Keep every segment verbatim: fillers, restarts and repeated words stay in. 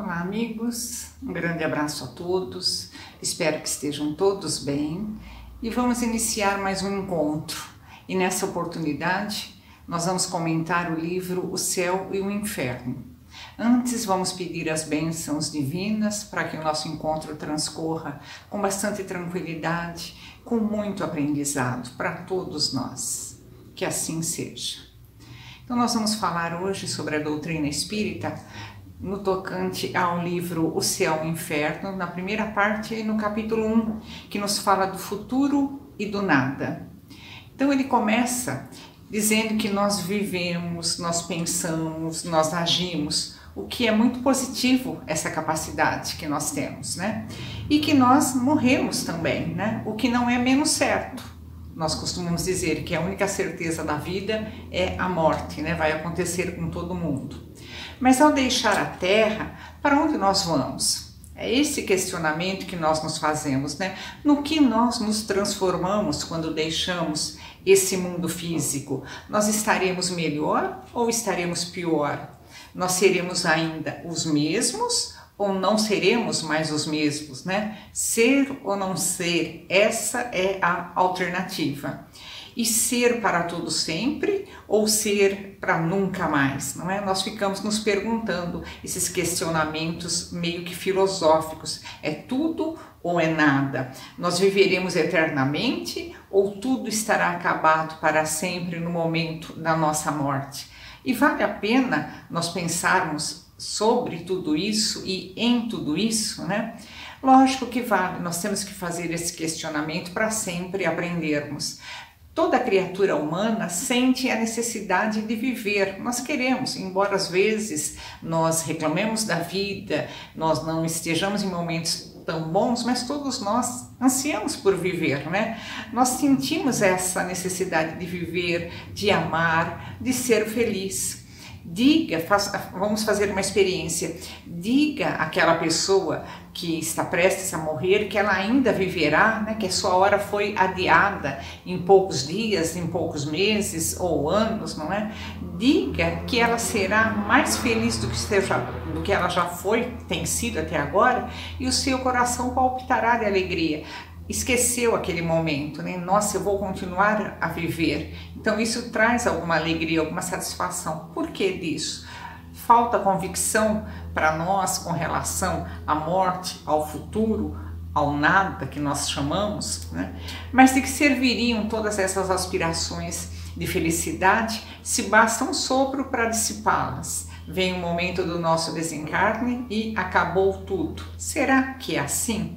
Olá, amigos, um grande abraço a todos, espero que estejam todos bem e vamos iniciar mais um encontro. E nessa oportunidade nós vamos comentar o livro O Céu e o Inferno. Antes vamos pedir as bênçãos divinas para que o nosso encontro transcorra com bastante tranquilidade, com muito aprendizado para todos nós. Que assim seja. Então nós vamos falar hoje sobre a doutrina espírita no tocante ao livro O Céu e o Inferno, na primeira parte e no capítulo um, que nos fala do futuro e do nada. Então ele começa dizendo que nós vivemos, nós pensamos, nós agimos, o que é muito positivo, essa capacidade que nós temos, né? E que nós morremos também, né? O que não é menos certo. Nós costumamos dizer que a única certeza da vida é a morte, né? Vai acontecer com todo mundo. Mas ao deixar a Terra, para onde nós vamos? É esse questionamento que nós nos fazemos, né? No que nós nos transformamos quando deixamos esse mundo físico? Nós estaremos melhor ou estaremos pior? Nós seremos ainda os mesmos ou não seremos mais os mesmos, né? Ser ou não ser, essa é a alternativa. E ser para todo sempre ou ser para nunca mais, não é? Nós ficamos nos perguntando esses questionamentos meio que filosóficos. É tudo ou é nada? Nós viveremos eternamente ou tudo estará acabado para sempre no momento da nossa morte? E vale a pena nós pensarmos sobre tudo isso e em tudo isso, né? Lógico que vale, nós temos que fazer esse questionamento para sempre aprendermos. Toda criatura humana sente a necessidade de viver, nós queremos, embora às vezes nós reclamemos da vida, nós não estejamos em momentos tão bons, mas todos nós ansiamos por viver, né? Nós sentimos essa necessidade de viver, de amar, de ser feliz. Diga, faz, vamos fazer uma experiência, diga àquela pessoa que está prestes a morrer que ela ainda viverá, né, que a sua hora foi adiada em poucos dias, em poucos meses ou anos, não é? Diga que ela será mais feliz do que, esteja, do que ela já foi, tem sido até agora, e o seu coração palpitará de alegria. Esqueceu aquele momento, né? Nossa, eu vou continuar a viver. Então isso traz alguma alegria, alguma satisfação. Por que disso? Falta convicção para nós com relação à morte, ao futuro, ao nada que nós chamamos, né? Mas de que serviriam todas essas aspirações de felicidade se basta um sopro para dissipá-las? Vem o momento do nosso desencarne e acabou tudo. Será que é assim?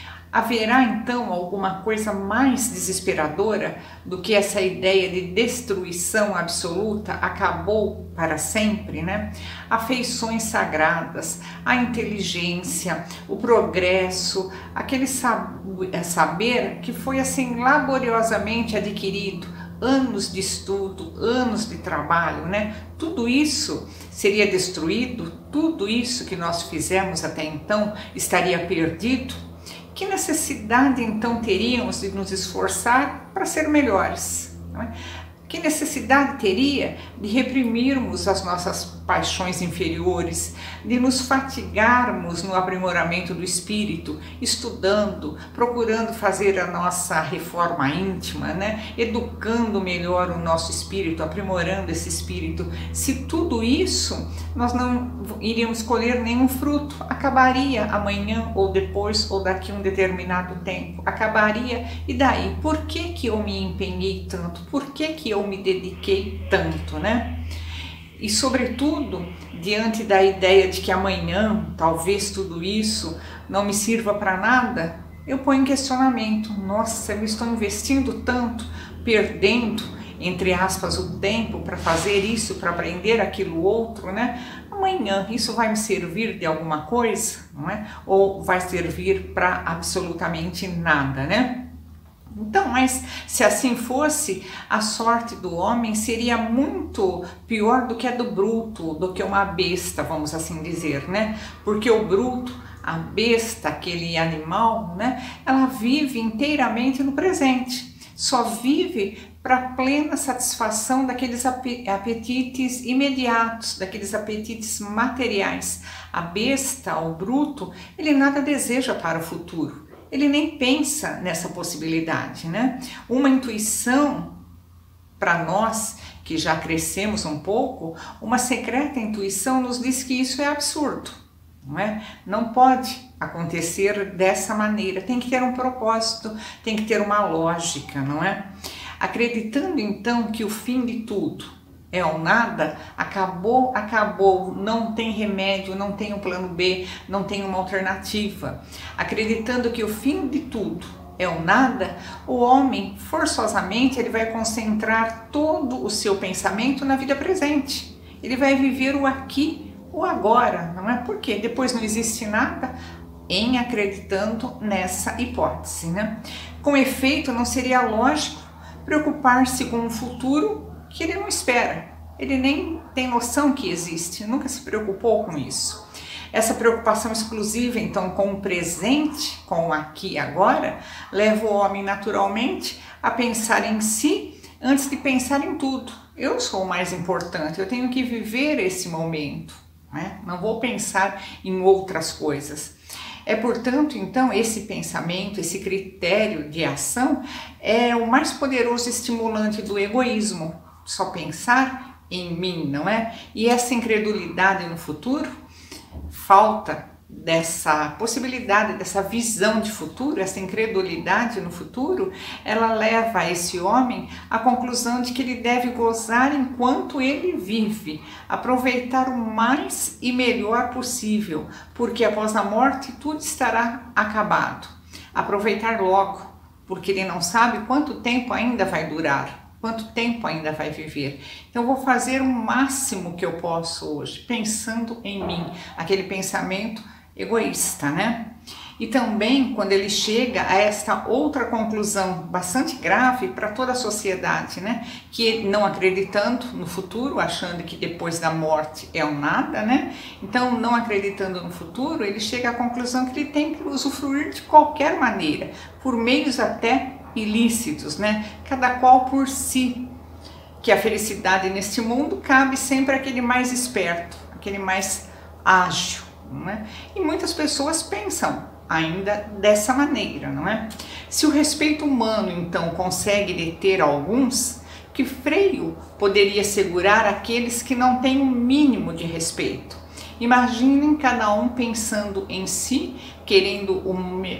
Haverá então alguma coisa mais desesperadora do que essa ideia de destruição absoluta, acabou para sempre, né? Afeições sagradas, a inteligência, o progresso, aquele saber que foi assim laboriosamente adquirido, anos de estudo, anos de trabalho, né? Tudo isso seria destruído, tudo isso que nós fizemos até então estaria perdido. Que necessidade então teríamos de nos esforçar para ser melhores? Não é? Que necessidade teria de reprimirmos as nossas paixões inferiores, de nos fatigarmos no aprimoramento do espírito, estudando, procurando fazer a nossa reforma íntima, né? Educando melhor o nosso espírito, aprimorando esse espírito. Se tudo isso nós não iríamos colher nenhum fruto, acabaria amanhã ou depois ou daqui a um determinado tempo, acabaria. E daí? Por que que eu me empenhei tanto? Por que que eu me dediquei tanto, né? E sobretudo, diante da ideia de que amanhã, talvez tudo isso não me sirva para nada, eu ponho em questionamento. Nossa, eu estou investindo tanto, perdendo, entre aspas, o tempo para fazer isso, para aprender aquilo outro, né? Amanhã isso vai me servir de alguma coisa, não é? Ou vai servir para absolutamente nada, né? Então, mas se assim fosse, a sorte do homem seria muito pior do que a do bruto, do que uma besta, vamos assim dizer, né? Porque o bruto, a besta, aquele animal, né? Ela vive inteiramente no presente. Só vive para a plena satisfação daqueles apetites imediatos, daqueles apetites materiais. A besta, o bruto, ele nada deseja para o futuro, ele nem pensa nessa possibilidade, né? Uma intuição, para nós que já crescemos um pouco, uma secreta intuição nos diz que isso é absurdo, não é? Não pode acontecer dessa maneira, tem que ter um propósito, tem que ter uma lógica, não é? Acreditando então que o fim de tudo é o nada, acabou, acabou, não tem remédio, não tem um plano B, não tem uma alternativa. Acreditando que o fim de tudo é o nada, o homem, forçosamente, ele vai concentrar todo o seu pensamento na vida presente. Ele vai viver o aqui, o agora, não é? Porque depois não existe nada, em acreditando nessa hipótese, né? Com efeito, não seria lógico preocupar-se com um futuro que ele não espera, ele nem tem noção que existe, nunca se preocupou com isso. Essa preocupação exclusiva, então, com o presente, com o aqui e agora, leva o homem naturalmente a pensar em si antes de pensar em tudo. Eu sou o mais importante, eu tenho que viver esse momento, né? Não vou pensar em outras coisas. É, portanto, então, esse pensamento, esse critério de ação é o mais poderoso estimulante do egoísmo. Só pensar em mim, não é? E essa incredulidade no futuro, falta dessa possibilidade, dessa visão de futuro, essa incredulidade no futuro, ela leva esse homem à conclusão de que ele deve gozar enquanto ele vive, aproveitar o mais e melhor possível, porque após a morte tudo estará acabado. Aproveitar logo, porque ele não sabe quanto tempo ainda vai durar, quanto tempo ainda vai viver. Então eu vou fazer o máximo que eu posso hoje, pensando em mim, aquele pensamento egoísta, né? E também quando ele chega a esta outra conclusão bastante grave para toda a sociedade, né? Que não acreditando no futuro, achando que depois da morte é um nada, né? Então, não acreditando no futuro, ele chega à conclusão que ele tem que usufruir de qualquer maneira, por meios até ilícitos, né? Cada qual por si. Que a felicidade neste mundo cabe sempre àquele mais esperto, aquele mais ágil. Não é? E muitas pessoas pensam ainda dessa maneira, não é? Se o respeito humano então consegue deter alguns, que freio poderia segurar aqueles que não têm o mínimo de respeito? Imaginem cada um pensando em si, querendo o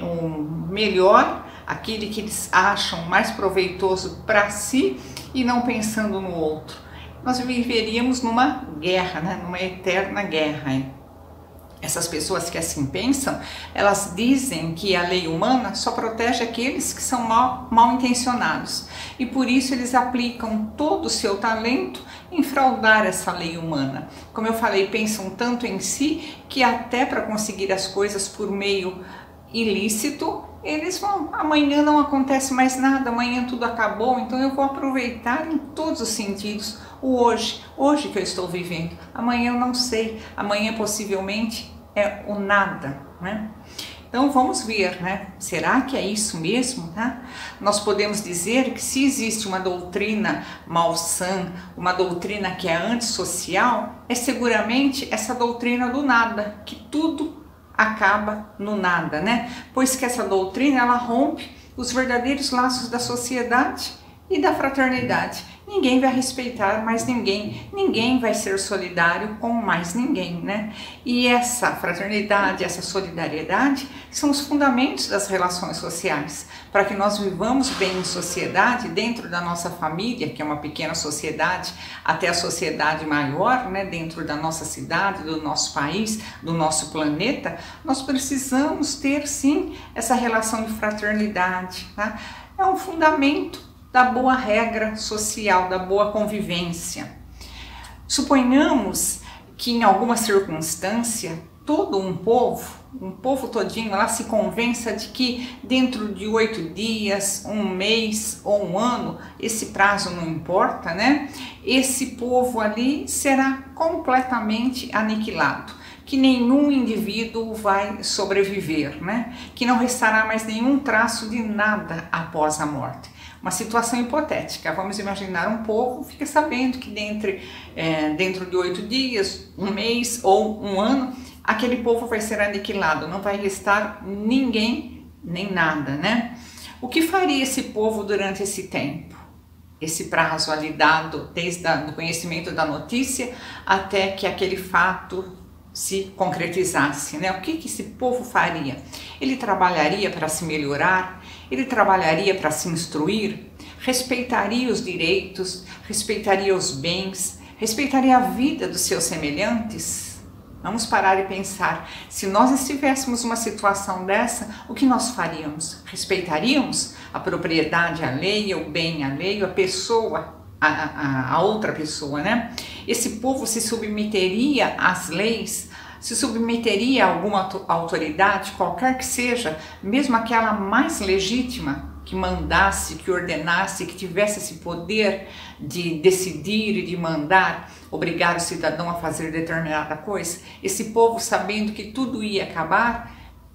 um melhor, aquele que eles acham mais proveitoso para si e não pensando no outro. Nós viveríamos numa guerra, né? Numa eterna guerra, hein? Essas pessoas que assim pensam, elas dizem que a lei humana só protege aqueles que são mal, mal intencionados e por isso eles aplicam todo o seu talento em fraudar essa lei humana. Como eu falei, pensam tanto em si que até para conseguir as coisas por meio ilícito, eles vão, amanhã não acontece mais nada, amanhã tudo acabou, então eu vou aproveitar em todos os sentidos o hoje, hoje que eu estou vivendo, amanhã eu não sei, amanhã possivelmente é o nada, né? Então vamos ver, né? Será que é isso mesmo, tá? Nós podemos dizer que se existe uma doutrina malsã, uma doutrina que é antissocial, é seguramente essa doutrina do nada, que tudo acaba no nada, né? Pois que essa doutrina, ela rompe os verdadeiros laços da sociedade e da fraternidade. Ninguém vai respeitar mais ninguém, ninguém vai ser solidário com mais ninguém, né? E essa fraternidade, essa solidariedade são os fundamentos das relações sociais. Para que nós vivamos bem em sociedade, dentro da nossa família, que é uma pequena sociedade, até a sociedade maior, né? Dentro da nossa cidade, do nosso país, do nosso planeta, nós precisamos ter sim essa relação de fraternidade, tá? É um fundamento da boa regra social, da boa convivência. Suponhamos que em alguma circunstância, todo um povo, um povo todinho, lá se convença de que dentro de oito dias, um mês ou um ano, esse prazo não importa, né? Esse povo ali será completamente aniquilado, que nenhum indivíduo vai sobreviver, né? Que não restará mais nenhum traço de nada após a morte. Uma situação hipotética. Vamos imaginar um povo fica sabendo que dentro, é, dentro de oito dias, um mês ou um ano, aquele povo vai ser aniquilado, não vai restar ninguém nem nada, né? O que faria esse povo durante esse tempo? Esse prazo ali dado desde o conhecimento da notícia até que aquele fato se concretizasse, né? O que que esse povo faria? Ele trabalharia para se melhorar? Ele trabalharia para se instruir? Respeitaria os direitos? Respeitaria os bens? Respeitaria a vida dos seus semelhantes? Vamos parar e pensar, se nós estivéssemos numa situação dessa, o que nós faríamos? Respeitaríamos a propriedade alheia, o bem alheio, a pessoa, a, a, a outra pessoa, né? Esse povo se submeteria às leis, se submeteria a alguma autoridade, qualquer que seja, mesmo aquela mais legítima, que mandasse, que ordenasse, que tivesse esse poder de decidir e de mandar, obrigar o cidadão a fazer determinada coisa. Esse povo, sabendo que tudo ia acabar,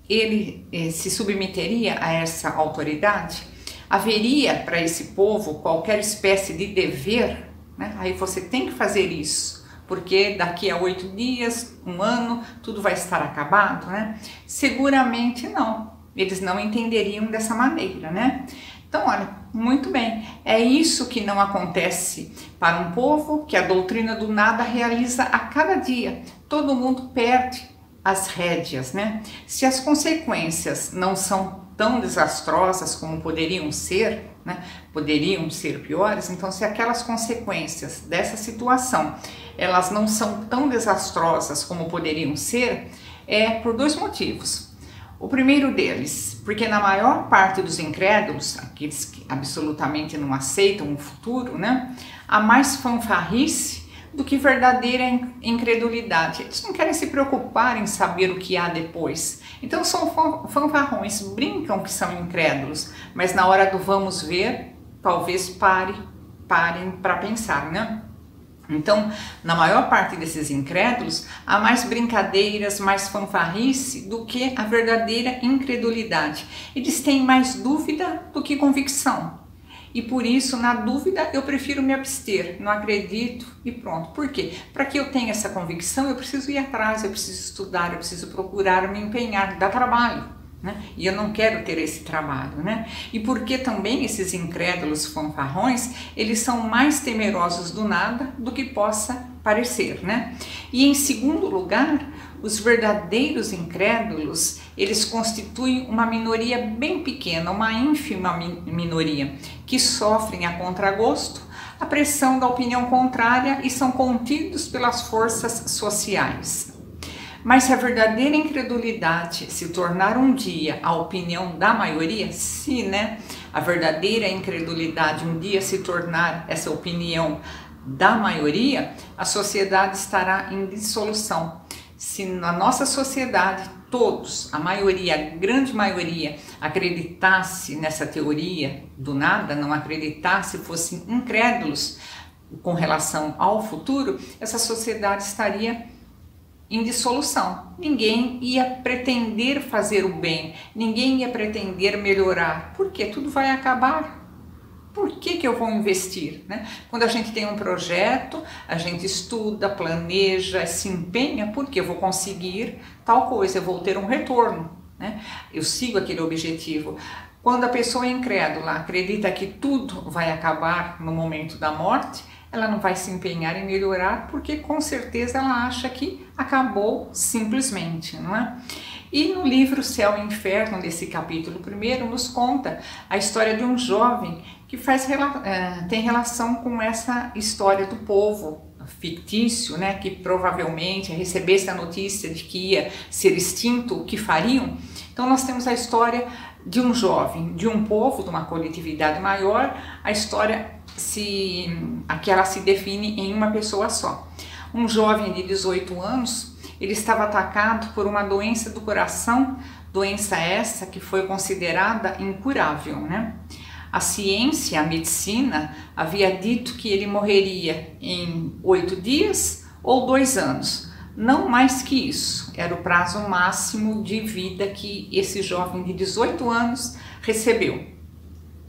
ele eh, se submeteria a essa autoridade? Haveria para esse povo qualquer espécie de dever, né? Aí você tem que fazer isso, porque daqui a oito dias, um ano, tudo vai estar acabado, né? Seguramente não. Eles não entenderiam dessa maneira, né? Então, olha, muito bem, é isso que não acontece para um povo que a doutrina do nada realiza a cada dia. Todo mundo perde as rédeas, né? Se as consequências não são tão desastrosas como poderiam ser, né? Poderiam ser piores, então se aquelas consequências dessa situação, elas não são tão desastrosas como poderiam ser, é por dois motivos. O primeiro deles, porque na maior parte dos incrédulos, aqueles que absolutamente não aceitam o futuro, né, há mais fanfarrice do que verdadeira incredulidade. Eles não querem se preocupar em saber o que há depois. Então são fanfarrões, brincam que são incrédulos, mas na hora do vamos ver, talvez pare, parem para pensar, né? Então, na maior parte desses incrédulos, há mais brincadeiras, mais fanfarrice do que a verdadeira incredulidade. Eles têm mais dúvida do que convicção. E por isso, na dúvida, eu prefiro me abster, não acredito e pronto. Por quê? Para que eu tenha essa convicção, eu preciso ir atrás, eu preciso estudar, eu preciso procurar, me empenhar, dar trabalho. Né? E eu não quero ter esse trabalho, né? E porque também esses incrédulos fanfarrões, eles são mais temerosos do nada do que possa parecer, né? E em segundo lugar, os verdadeiros incrédulos, eles constituem uma minoria bem pequena, uma ínfima minoria, que sofrem a contragosto a pressão da opinião contrária e são contidos pelas forças sociais. Mas se a verdadeira incredulidade se tornar um dia a opinião da maioria, se, né, a verdadeira incredulidade um dia se tornar essa opinião da maioria, a sociedade estará em dissolução. Se na nossa sociedade todos, a maioria, a grande maioria, acreditasse nessa teoria do nada, não acreditasse, fossem incrédulos com relação ao futuro, essa sociedade estaria em dissolução. Ninguém ia pretender fazer o bem, ninguém ia pretender melhorar, porque tudo vai acabar. Por que que eu vou investir, né? Quando a gente tem um projeto, a gente estuda, planeja, se empenha, porque eu vou conseguir tal coisa, eu vou ter um retorno, né? Eu sigo aquele objetivo. Quando a pessoa é incrédula, acredita que tudo vai acabar no momento da morte, ela não vai se empenhar em melhorar, porque com certeza ela acha que acabou simplesmente, não é? E no livro Céu e Inferno, nesse capítulo primeiro, nos conta a história de um jovem que faz, tem relação com essa história do povo fictício, né, que provavelmente recebesse a notícia de que ia ser extinto, o que fariam. Então nós temos a história de um jovem, de um povo, de uma coletividade maior, a história se, aqui ela se define em uma pessoa só. Um jovem de dezoito anos, ele estava atacado por uma doença do coração, doença essa que foi considerada incurável, né? A ciência, a medicina, havia dito que ele morreria em oito dias ou dois anos. Não mais que isso, era o prazo máximo de vida que esse jovem de dezoito anos recebeu.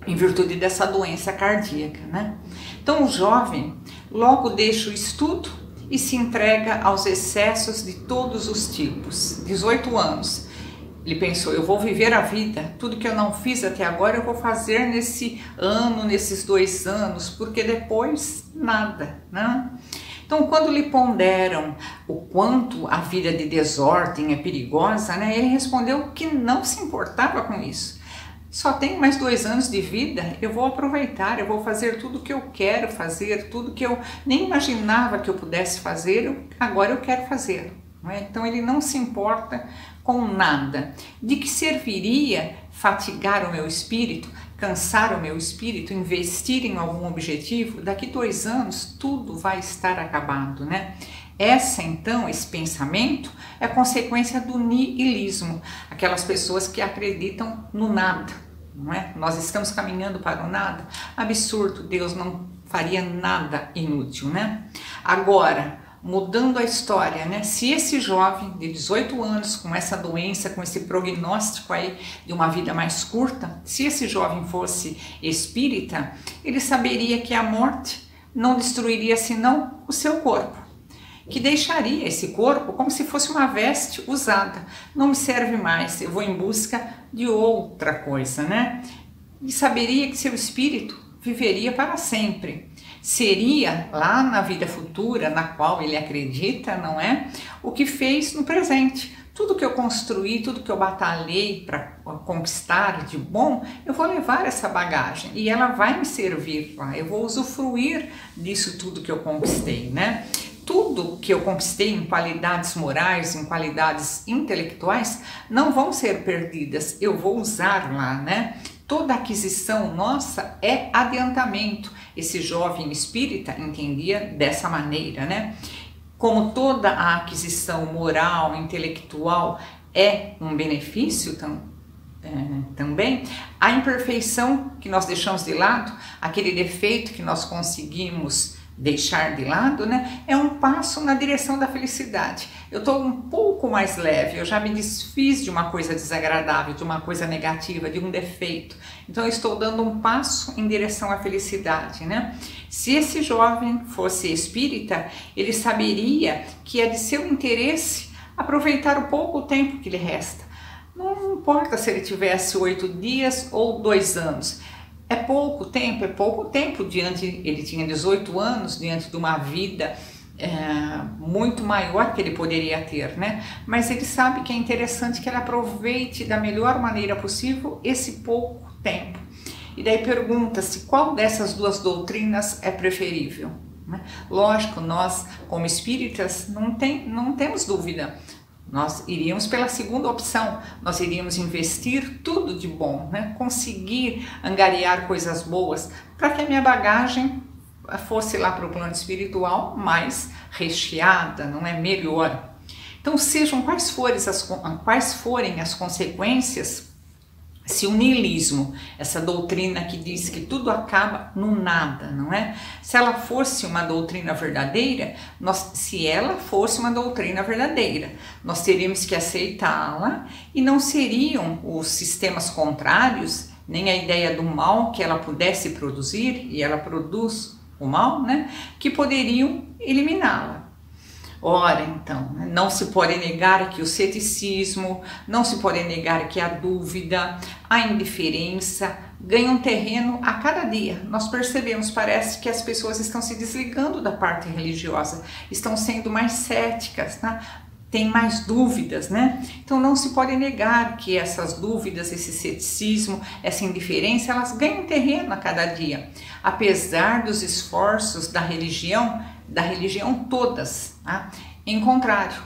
em virtude dessa doença cardíaca, né? Então o jovem logo deixa o estudo e se entrega aos excessos de todos os tipos. dezoito anos. Ele pensou, eu vou viver a vida, tudo que eu não fiz até agora eu vou fazer nesse ano, nesses dois anos, porque depois nada, né? Então, quando lhe ponderam o quanto a vida de desordem é perigosa, né, ele respondeu que não se importava com isso. Só tenho mais dois anos de vida, eu vou aproveitar, eu vou fazer tudo o que eu quero fazer, tudo que eu nem imaginava que eu pudesse fazer, eu, agora eu quero fazer. Não é? Então, ele não se importa com nada. De que serviria fatigar o meu espírito, cansar o meu espírito, investir em algum objetivo? Daqui dois anos tudo vai estar acabado, né? Essa então, esse pensamento é consequência do niilismo, aquelas pessoas que acreditam no nada, não é? Nós estamos caminhando para o nada? Absurdo, Deus não faria nada inútil, né? Agora, mudando a história, né? Se esse jovem de dezoito anos, com essa doença, com esse prognóstico aí de uma vida mais curta, se esse jovem fosse espírita, ele saberia que a morte não destruiria senão o seu corpo, que deixaria esse corpo como se fosse uma veste usada. Não me serve mais, eu vou em busca de outra coisa, né? E saberia que seu espírito viveria para sempre. Seria lá na vida futura, na qual ele acredita, não é? O que fez no presente. Tudo que eu construí, tudo que eu batalhei para conquistar de bom, eu vou levar essa bagagem e ela vai me servir lá. Eu vou usufruir disso tudo que eu conquistei, né? Tudo que eu conquistei em qualidades morais, em qualidades intelectuais, não vão ser perdidas. Eu vou usar lá, né? Toda aquisição nossa é adiantamento. Esse jovem espírita entendia dessa maneira, né? Como toda a aquisição moral, intelectual é um benefício tam, é, também, a imperfeição que nós deixamos de lado, aquele defeito que nós conseguimos deixar de lado, né, é um passo na direção da felicidade. Eu estou um pouco mais leve, eu já me desfiz de uma coisa desagradável, de uma coisa negativa, de um defeito. Então eu estou dando um passo em direção à felicidade, né? Se esse jovem fosse espírita, ele saberia que é de seu interesse aproveitar o pouco tempo que lhe resta. Não importa se ele tivesse oito dias ou dois anos. É pouco tempo, é pouco tempo diante, ele tinha dezoito anos, diante de uma vida é, muito maior que ele poderia ter, né? Mas ele sabe que é interessante que ele aproveite da melhor maneira possível esse pouco tempo. E daí pergunta-se qual dessas duas doutrinas é preferível, né? Lógico, nós como espíritas não, tem, não temos dúvida. Nós iríamos pela segunda opção, nós iríamos investir tudo de bom, né? Conseguir angariar coisas boas para que a minha bagagem fosse lá para o plano espiritual mais recheada, não é? Melhor. Então, sejam quais forem as, quais forem as consequências, se o niilismo, essa doutrina que diz que tudo acaba no nada, não é? Se ela fosse uma doutrina verdadeira, nós, se ela fosse uma doutrina verdadeira, nós teríamos que aceitá-la e não seriam os sistemas contrários, nem a ideia do mal que ela pudesse produzir, e ela produz o mal, né? Que poderiam eliminá-la. Ora, então, não se pode negar que o ceticismo, não se pode negar que a dúvida, a indiferença ganham terreno a cada dia. Nós percebemos, parece que as pessoas estão se desligando da parte religiosa, estão sendo mais céticas, tá? Tem mais dúvidas, né? Então não se pode negar que essas dúvidas, esse ceticismo, essa indiferença, elas ganham terreno a cada dia, apesar dos esforços da religião, da religião todas, tá? Em contrário,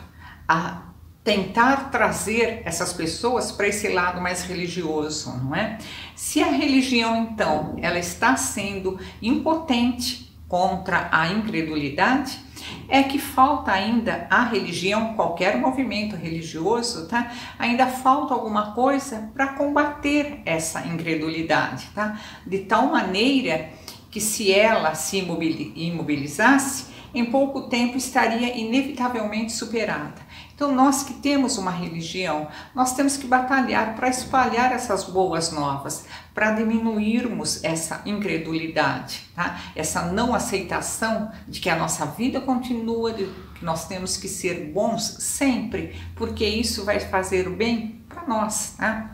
a tentar trazer essas pessoas para esse lado mais religioso, não é? Se a religião, então, ela está sendo impotente contra a incredulidade, é que falta ainda à religião, qualquer movimento religioso, tá? Ainda falta alguma coisa para combater essa incredulidade, tá? De tal maneira que se ela se imobilizasse, em pouco tempo estaria inevitavelmente superada. Então nós que temos uma religião, nós temos que batalhar para espalhar essas boas novas, para diminuirmos essa incredulidade, tá? Essa não aceitação de que a nossa vida continua, de que nós temos que ser bons sempre, porque isso vai fazer o bem para nós, tá?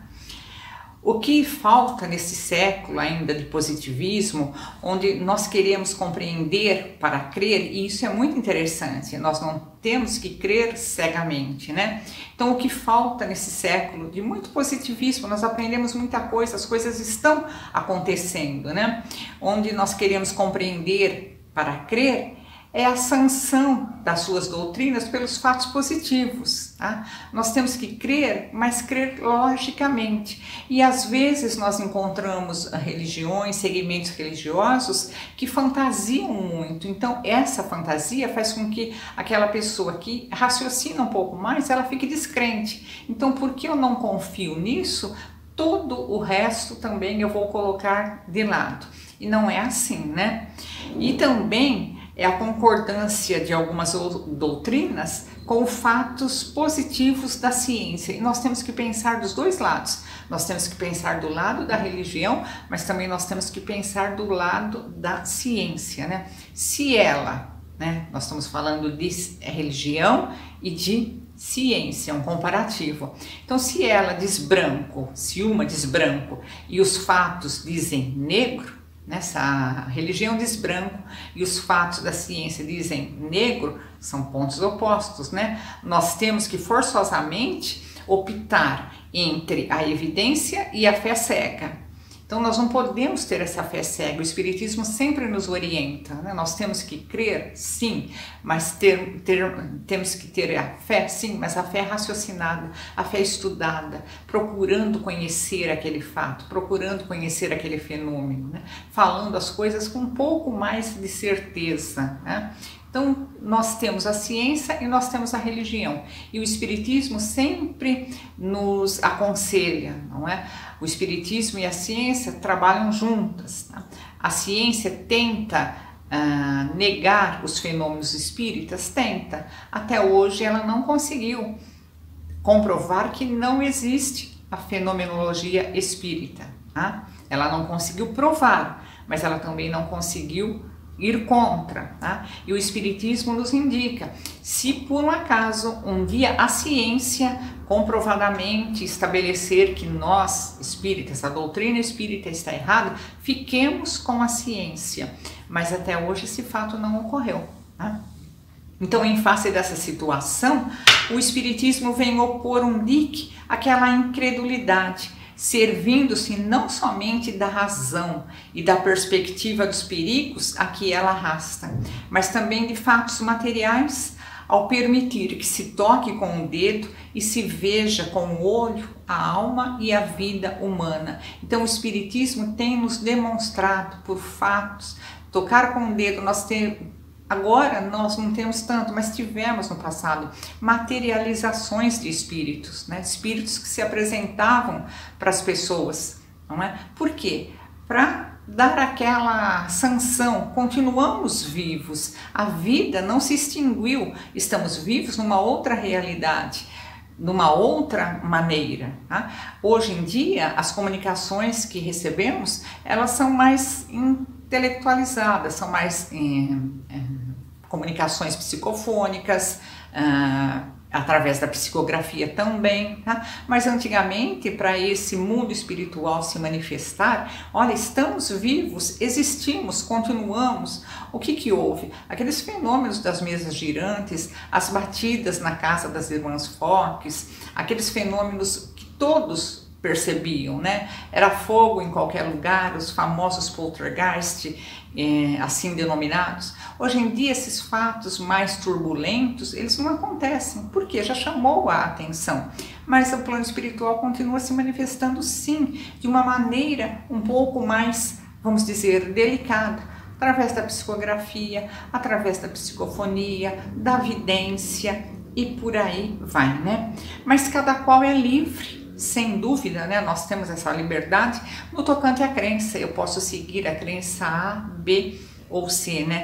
O que falta nesse século ainda de positivismo, onde nós queremos compreender para crer, e isso é muito interessante, nós não temos que crer cegamente, né? Então o que falta nesse século de muito positivismo, nós aprendemos muita coisa, as coisas estão acontecendo, né? Onde nós queremos compreender para crer, é a sanção das suas doutrinas pelos fatos positivos, tá? Nós temos que crer, mas crer logicamente. E às vezes nós encontramos religiões, segmentos religiosos que fantasiam muito. Então essa fantasia faz com que aquela pessoa que raciocina um pouco mais, ela fique descrente. Então por que eu não confio nisso? Todo o resto também eu vou colocar de lado. E não é assim, né? E também é a concordância de algumas doutrinas com fatos positivos da ciência. E nós temos que pensar dos dois lados. Nós temos que pensar do lado da religião, mas também nós temos que pensar do lado da ciência, né? Se ela, né, nós estamos falando de religião e de ciência, um comparativo. Então, se ela diz branco, se uma diz branco e os fatos dizem negro, nessa religião diz branco e os fatos da ciência dizem negro, são pontos opostos, né? Nós temos que forçosamente optar entre a evidência e a fé cega. Então nós não podemos ter essa fé cega, o Espiritismo sempre nos orienta, né? Nós temos que crer, sim, mas ter, ter, temos que ter a fé, sim, mas a fé raciocinada, a fé estudada, procurando conhecer aquele fato, procurando conhecer aquele fenômeno, né? Falando as coisas com um pouco mais de certeza, né? Então nós temos a ciência e nós temos a religião, e o Espiritismo sempre nos aconselha, não é? O Espiritismo e a ciência trabalham juntas, tá? A ciência tenta uh, negar os fenômenos espíritas, tenta, até hoje ela não conseguiu comprovar que não existe a fenomenologia espírita, tá? Ela não conseguiu provar, mas ela também não conseguiu ir contra, tá? E o Espiritismo nos indica, se por um acaso um dia a ciência comprovadamente estabelecer que nós espíritas, a doutrina espírita está errada, fiquemos com a ciência, mas até hoje esse fato não ocorreu, tá? Então, em face dessa situação, o Espiritismo vem opor um dique àquela incredulidade, servindo-se não somente da razão e da perspectiva dos perigos a que ela arrasta, mas também de fatos materiais, ao permitir que se toque com o dedo e se veja com o olho a alma e a vida humana. Então o Espiritismo tem nos demonstrado por fatos, tocar com o dedo, nós temos. Agora nós não temos tanto, mas tivemos no passado materializações de espíritos, né? Espíritos que se apresentavam para as pessoas, não é? Por quê? Para dar aquela sanção, continuamos vivos, a vida não se extinguiu, estamos vivos numa outra realidade, numa outra maneira, tá? Hoje em dia as comunicações que recebemos, elas são mais intelectualizadas, são mais eh, eh, comunicações psicofônicas, ah, através da psicografia também, tá? Mas antigamente, para esse mundo espiritual se manifestar, olha, estamos vivos, existimos, continuamos. O que que houve? Aqueles fenômenos das mesas girantes, as batidas na casa das irmãs Fox, aqueles fenômenos que todos percebiam, né? Era fogo em qualquer lugar, os famosos poltergeist, eh, assim denominados. Hoje em dia esses fatos mais turbulentos, eles não acontecem, porque já chamou a atenção, mas o plano espiritual continua se manifestando sim, de uma maneira um pouco mais, vamos dizer, delicada, através da psicografia, através da psicofonia, da vidência e por aí vai, né? Mas cada qual é livre. Sem dúvida, né? Nós temos essa liberdade no tocante à crença. Eu posso seguir a crença A, B ou C, né?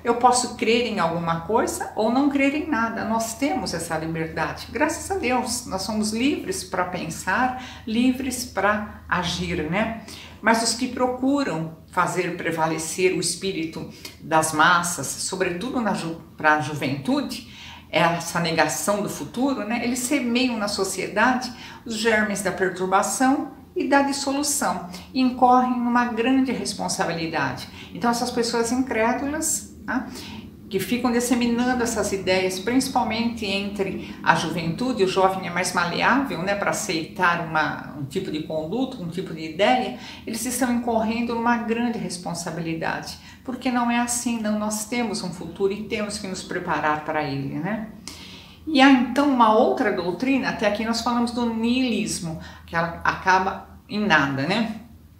Eu posso crer em alguma coisa ou não crer em nada. Nós temos essa liberdade. Graças a Deus, nós somos livres para pensar, livres para agir, né? Mas os que procuram fazer prevalecer o espírito das massas, sobretudo ju para a juventude, essa negação do futuro, né? Eles semeiam na sociedade os germes da perturbação e da dissolução, e incorrem numa grande responsabilidade. Então essas pessoas incrédulas, tá, que ficam disseminando essas ideias, principalmente entre a juventude, o jovem é mais maleável, né, para aceitar uma, um tipo de conduta, um tipo de ideia, eles estão incorrendo numa grande responsabilidade, porque não é assim, não, nós temos um futuro e temos que nos preparar para ele, né? E há então uma outra doutrina, até aqui nós falamos do niilismo, que ela acaba em nada, né?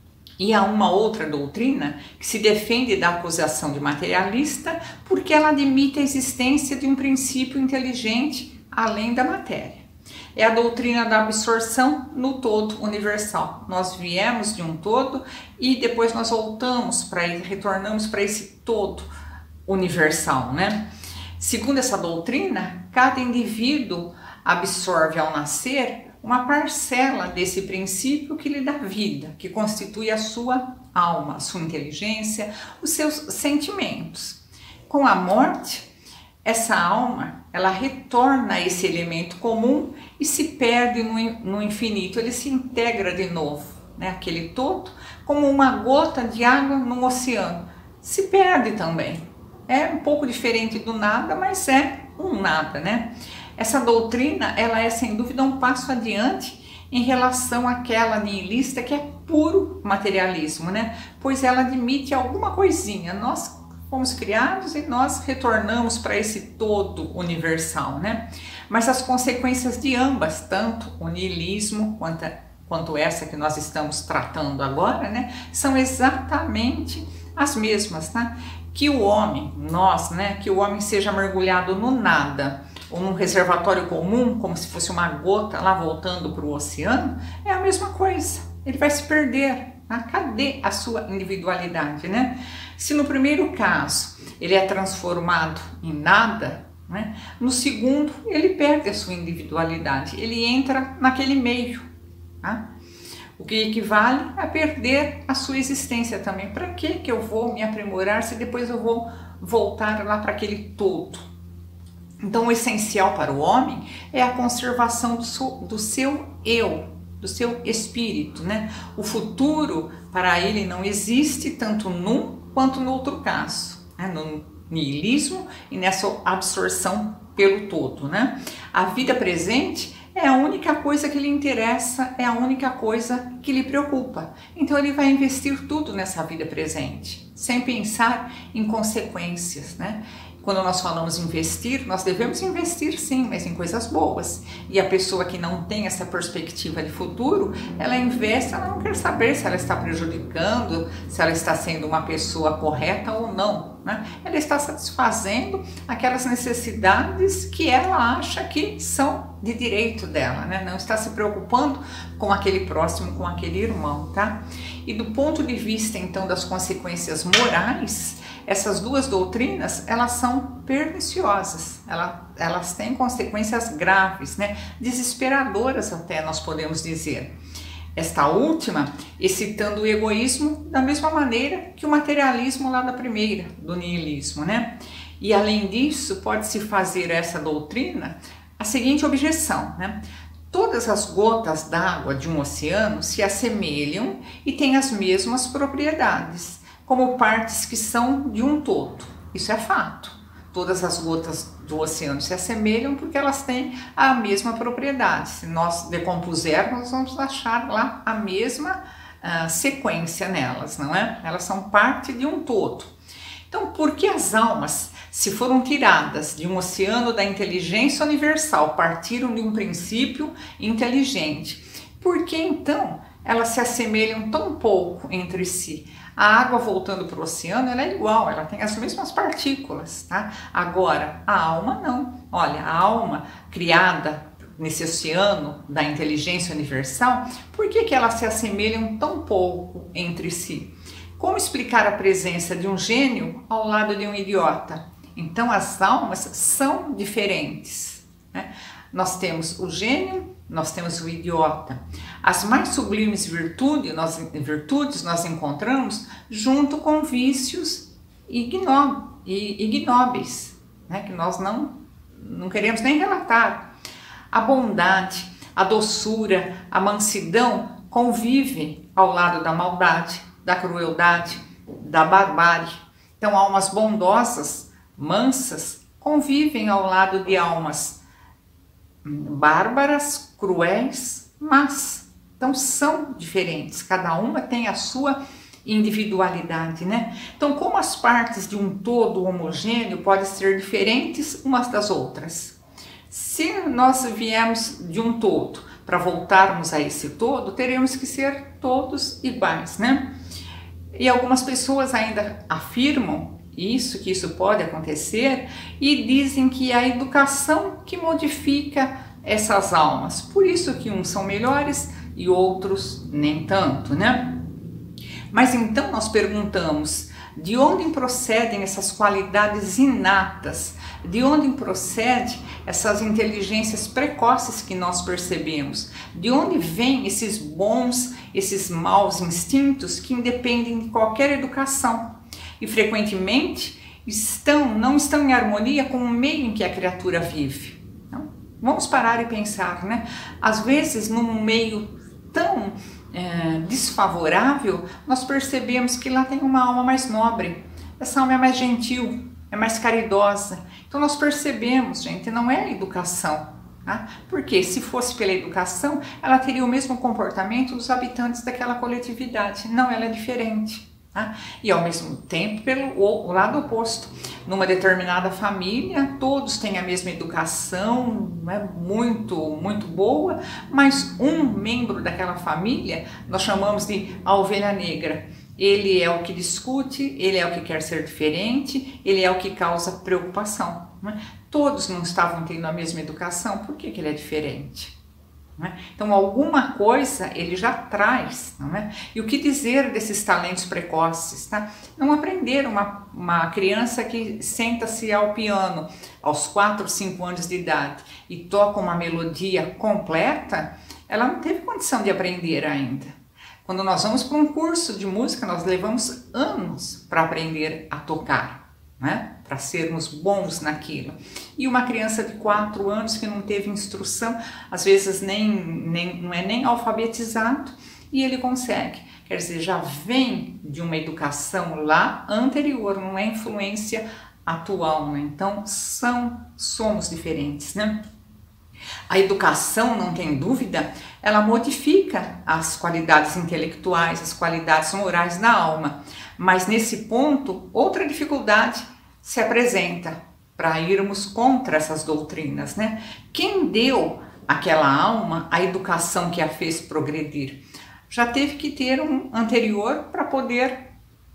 E há uma outra doutrina que se defende da acusação de materialista porque ela admite a existência de um princípio inteligente além da matéria. É a doutrina da absorção no todo universal. Nós viemos de um todo e depois nós voltamos para ele, retornamos para esse todo universal, né? Segundo essa doutrina, cada indivíduo absorve ao nascer uma parcela desse princípio que lhe dá vida, que constitui a sua alma, a sua inteligência, os seus sentimentos. Com a morte, essa alma, ela retorna a esse elemento comum e se perde no, no infinito, ele se integra de novo, né? Aquele todo, como uma gota de água no oceano, se perde também. É um pouco diferente do nada, mas é um nada, né? Essa doutrina, ela é sem dúvida um passo adiante em relação àquela nihilista que é puro materialismo, né? Pois ela admite alguma coisinha. Nós fomos criados e nós retornamos para esse todo universal, né? Mas as consequências de ambas, tanto o nihilismo quanto, a, quanto essa que nós estamos tratando agora, né? São exatamente as mesmas, tá? Que o homem, nós, né? Que o homem seja mergulhado no nada, ou num reservatório comum, como se fosse uma gota lá voltando para o oceano, é a mesma coisa. Ele vai se perder. Tá? Cadê a sua individualidade, né? Se no primeiro caso ele é transformado em nada, né? No segundo ele perde a sua individualidade. Ele entra naquele meio, tá? O que equivale a perder a sua existência também. Para que que eu vou me aprimorar se depois eu vou voltar lá para aquele todo? Então o essencial para o homem é a conservação do seu, do seu eu, do seu espírito, né? O futuro para ele não existe tanto num quanto no outro caso, né? No niilismo e nessa absorção pelo todo, né? A vida presente é a única coisa que lhe interessa, é a única coisa que lhe preocupa. Então ele vai investir tudo nessa vida presente, sem pensar em consequências, né? Quando nós falamos investir, nós devemos investir sim, mas em coisas boas. E a pessoa que não tem essa perspectiva de futuro, ela investe, ela não quer saber se ela está prejudicando, se ela está sendo uma pessoa correta ou não, né? Ela está satisfazendo aquelas necessidades que ela acha que são de direito dela, né? Não está se preocupando com aquele próximo, com aquele irmão, tá? E do ponto de vista, então, das consequências morais, essas duas doutrinas, elas são perniciosas, elas, elas têm consequências graves, né? Desesperadoras até, nós podemos dizer. Esta última, excitando o egoísmo da mesma maneira que o materialismo lá da primeira, do niilismo, né? E além disso, pode-se fazer essa doutrina a seguinte objeção, né? Todas as gotas d'água de um oceano se assemelham e têm as mesmas propriedades, como partes que são de um todo. Isso é fato. Todas as gotas do oceano se assemelham porque elas têm a mesma propriedade. Se nós decompusermos, nós vamos achar lá a mesma uh, sequência nelas, não é? Elas são parte de um todo. Então, por que as almas, se foram tiradas de um oceano da inteligência universal, partiram de um princípio inteligente? Por que então elas se assemelham tão pouco entre si? A água voltando para o oceano, ela é igual, ela tem as mesmas partículas, tá? Agora, a alma não. Olha, a alma criada nesse oceano da inteligência universal, por que que elas se assemelham tão pouco entre si? Como explicar a presença de um gênio ao lado de um idiota? Então as almas são diferentes, né? Nós temos o gênio, nós temos o idiota. As mais sublimes virtudes nós, virtudes nós encontramos junto com vícios ignó, ignóbeis, né? Que nós não, não queremos nem relatar. A bondade, a doçura, a mansidão convivem ao lado da maldade, da crueldade, da barbárie. Então almas bondosas, mansas, convivem ao lado de almas bárbaras, cruéis, mas então são diferentes, cada uma tem a sua individualidade, né? Então, como as partes de um todo homogêneo podem ser diferentes umas das outras? Se nós viemos de um todo para voltarmos a esse todo, teremos que ser todos iguais, né? E algumas pessoas ainda afirmam isso, que isso pode acontecer, e dizem que é a educação que modifica essas almas. Por isso que uns são melhores e outros nem tanto, né? Mas então nós perguntamos, de onde procedem essas qualidades inatas? De onde procedem essas inteligências precoces que nós percebemos? De onde vêm esses bons, esses maus instintos que independem de qualquer educação? E frequentemente estão, não estão em harmonia com o meio em que a criatura vive. Então, vamos parar e pensar, né? Às vezes, num meio tão é, desfavorável, nós percebemos que lá tem uma alma mais nobre, essa alma é mais gentil, é mais caridosa. Então nós percebemos, gente, não é a educação, tá? Porque se fosse pela educação, ela teria o mesmo comportamento dos habitantes daquela coletividade. Não, ela é diferente. Tá? E ao mesmo tempo, pelo o lado oposto, numa determinada família, todos têm a mesma educação, né, muito, muito boa, mas um membro daquela família nós chamamos de a ovelha negra. Ele é o que discute, ele é o que quer ser diferente, ele é o que causa preocupação. Né? Todos não estavam tendo a mesma educação, por que que ele é diferente? Então alguma coisa ele já traz, não é? E o que dizer desses talentos precoces, tá? Não aprender uma, uma criança que senta-se ao piano aos quatro, cinco anos de idade e toca uma melodia completa, ela não teve condição de aprender ainda. Quando nós vamos para um curso de música, nós levamos anos para aprender a tocar, né? Para sermos bons naquilo. E uma criança de quatro anos que não teve instrução, às vezes nem, nem, não é nem alfabetizado, e ele consegue. Quer dizer, já vem de uma educação lá anterior, não é influência atual, né? Então são, somos diferentes, né? A educação, não tem dúvida, ela modifica as qualidades intelectuais, as qualidades morais da alma. Mas nesse ponto, outra dificuldade se apresenta para irmos contra essas doutrinas, né? Quem deu àquela alma a educação que a fez progredir? Já teve que ter um anterior para poder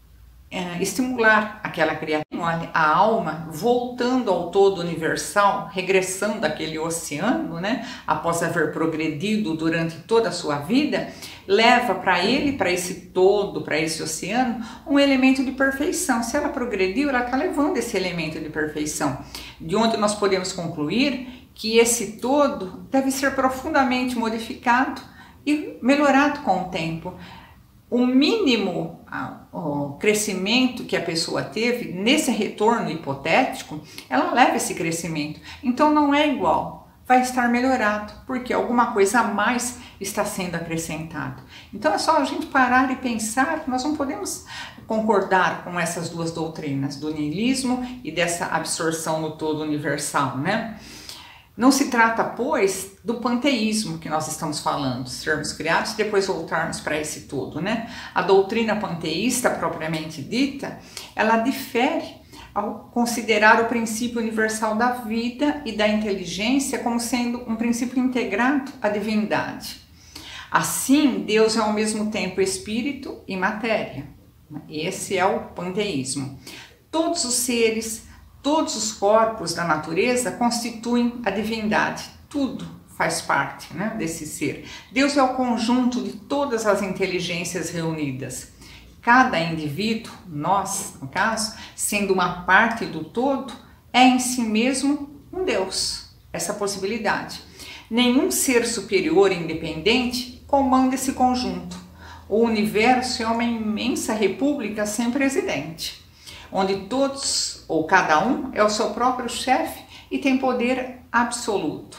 é, estimular aquela criatura. Olha, a alma voltando ao todo universal, regressando àquele oceano, né? Após haver progredido durante toda a sua vida, leva para ele, para esse todo, para esse oceano, um elemento de perfeição. Se ela progrediu, ela está levando esse elemento de perfeição, de onde nós podemos concluir que esse todo deve ser profundamente modificado e melhorado com o tempo. O mínimo o crescimento que a pessoa teve nesse retorno hipotético, ela leva esse crescimento. Então não é igual, vai estar melhorado, porque alguma coisa a mais está sendo acrescentado. Então é só a gente parar e pensar, nós não podemos concordar com essas duas doutrinas, do niilismo e dessa absorção no todo universal, né? Não se trata, pois, do panteísmo que nós estamos falando, sermos criados e depois voltarmos para esse todo, né? A doutrina panteísta, propriamente dita, ela difere ao considerar o princípio universal da vida e da inteligência como sendo um princípio integrado à divindade. Assim, Deus é ao mesmo tempo espírito e matéria. Esse é o panteísmo. Todos os seres, todos os corpos da natureza constituem a divindade, tudo faz parte, né, desse ser. Deus é o conjunto de todas as inteligências reunidas. cada indivíduo, nós, no caso, sendo uma parte do todo, é em si mesmo um Deus. Essa possibilidade. Nenhum ser superior independente comanda esse conjunto. O universo é uma imensa república sem presidente, onde todos ou cada um é o seu próprio chefe e tem poder absoluto.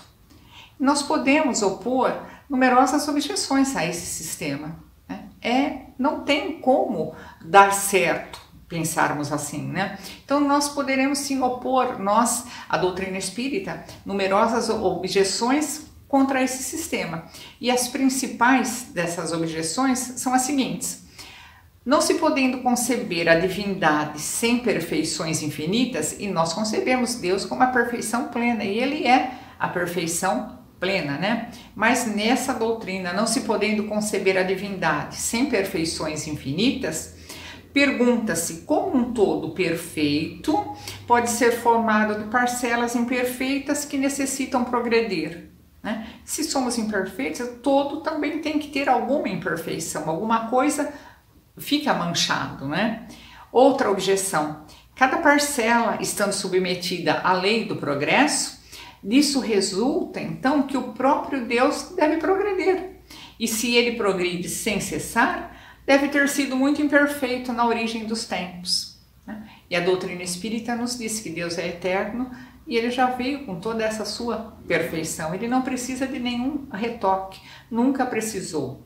Nós podemos opor numerosas objeções a esse sistema. Né? É, não tem como dar certo pensarmos assim, né? Então nós poderemos sim opor, nós, a doutrina espírita, numerosas objeções contra esse sistema. E as principais dessas objeções são as seguintes: não se podendo conceber a divindade sem perfeições infinitas, e nós concebemos Deus como a perfeição plena, e Ele é a perfeição plena, né? Mas nessa doutrina, não se podendo conceber a divindade sem perfeições infinitas, pergunta-se como um todo perfeito pode ser formado de parcelas imperfeitas que necessitam progredir. Né? Se somos imperfeitos, todo também tem que ter alguma imperfeição, alguma coisa fica manchado. Né? Outra objeção: cada parcela estando submetida à lei do progresso, disso resulta então que o próprio Deus deve progredir. E se ele progride sem cessar, deve ter sido muito imperfeito na origem dos tempos. Né? E a doutrina espírita nos diz que Deus é eterno e ele já veio com toda essa sua perfeição. Ele não precisa de nenhum retoque, nunca precisou.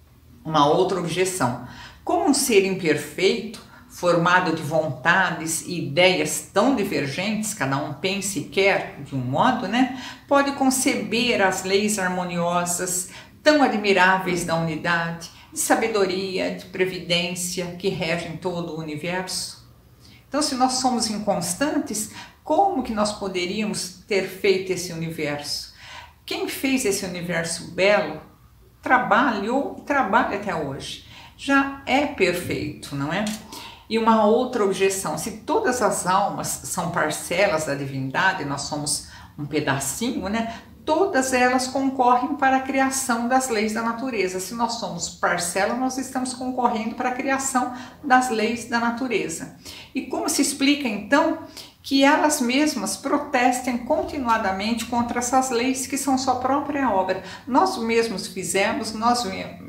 Uma outra objeção: como um ser imperfeito, formado de vontades e ideias tão divergentes, cada um pensa e quer de um modo, né, pode conceber as leis harmoniosas tão admiráveis da unidade, de sabedoria, de previdência que regem todo o universo? Então, se nós somos inconstantes, como que nós poderíamos ter feito esse universo? Quem fez esse universo belo trabalhou e trabalha até hoje. Já é perfeito, não é? E uma outra objeção: se todas as almas são parcelas da divindade, nós somos um pedacinho, né? Todas elas concorrem para a criação das leis da natureza. Se nós somos parcela, nós estamos concorrendo para a criação das leis da natureza. E como se explica então que elas mesmas protestem continuadamente contra essas leis que são sua própria obra? Nós mesmos fizemos, nós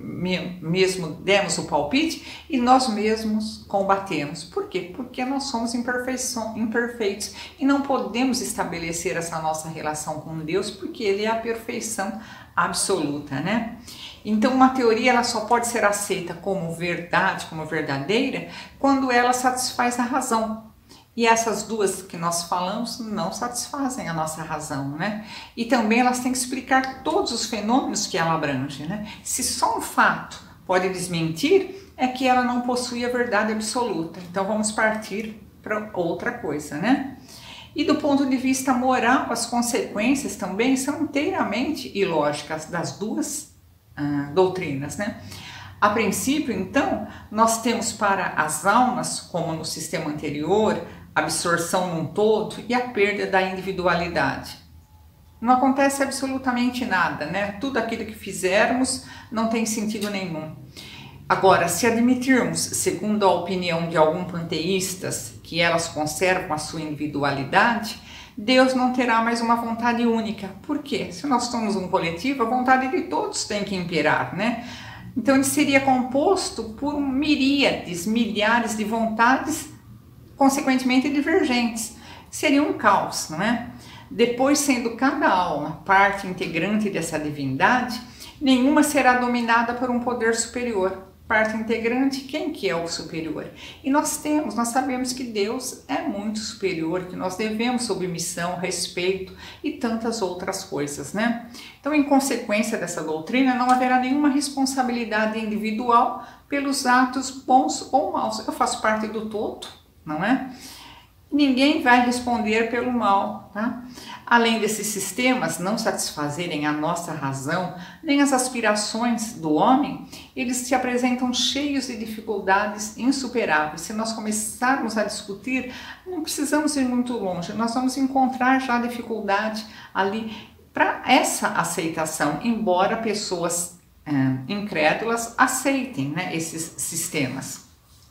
mesmos demos o palpite e nós mesmos combatemos. Por quê? Porque nós somos imperfeitos e não podemos estabelecer essa nossa relação com Deus, porque Ele é a perfeição absoluta, né? Então uma teoria ela só pode ser aceita como verdade, como verdadeira, quando ela satisfaz a razão. E essas duas que nós falamos não satisfazem a nossa razão, né? E também elas têm que explicar todos os fenômenos que ela abrange, né? Se só um fato pode desmentir, é que ela não possui a verdade absoluta. Então vamos partir para outra coisa, né? E do ponto de vista moral, as consequências também são inteiramente ilógicas das duas ah, doutrinas, né? A princípio, então, nós temos para as almas, como no sistema anterior, absorção num todo e a perda da individualidade. Não acontece absolutamente nada, né? Tudo aquilo que fizermos não tem sentido nenhum. Agora, se admitirmos, segundo a opinião de alguns panteístas, que elas conservam a sua individualidade, Deus não terá mais uma vontade única. Por quê? Se nós somos um coletivo, a vontade de todos tem que imperar, né? Então ele seria composto por miríades, milhares de vontades, consequentemente divergentes. Seria um caos, não é? Depois, sendo cada alma parte integrante dessa divindade, nenhuma será dominada por um poder superior. Parte integrante, quem que é o superior? E nós temos, nós sabemos que Deus é muito superior, que nós devemos submissão, respeito e tantas outras coisas, né? Então, em consequência dessa doutrina, não haverá nenhuma responsabilidade individual pelos atos bons ou maus. Eu faço parte do todo, não é? Ninguém vai responder pelo mal, tá? Além desses sistemas não satisfazerem a nossa razão, nem as aspirações do homem, eles se apresentam cheios de dificuldades insuperáveis. Se nós começarmos a discutir, não precisamos ir muito longe, nós vamos encontrar já dificuldade ali para essa aceitação, embora pessoas é, incrédulas aceitem, né, esses sistemas.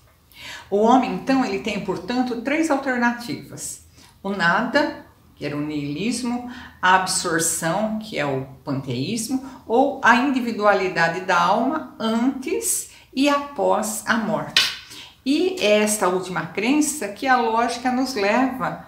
O homem, então, ele tem, portanto, três alternativas. O nada, que era o niilismo, a absorção, que é o panteísmo, ou a individualidade da alma antes e após a morte. E é esta última crença que a lógica nos leva